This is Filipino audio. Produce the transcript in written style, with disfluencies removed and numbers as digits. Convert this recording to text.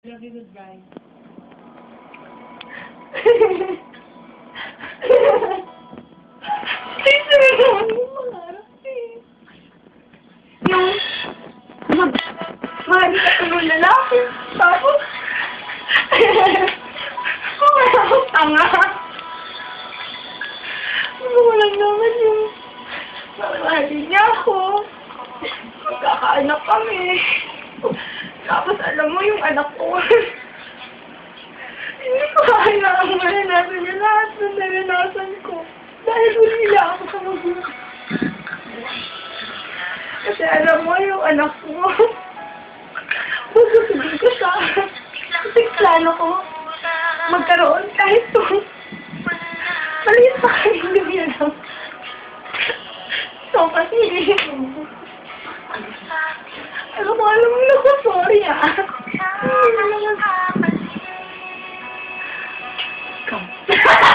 Love you, goodbye. Ay, talaga naman yung mangarap eh. Yung mahal ka sa mga lalaki. Tapos, ang tanga. Walang naman yung mamahalin niya ako. Magkakaanak kami. Tapos alam mo yung anak ko. Hindi ko kaya ang maranasan niya lahat ng naranasan ko. Dahil ulila ako sa magulang. Kasi alam mo yung anak ko. Susunod ko siya. Kasi plano ko magkaroon kahit to. Maliit pa kayo hindi yan lang. So kasi alam mo sorry ah. Hindi naman. Come.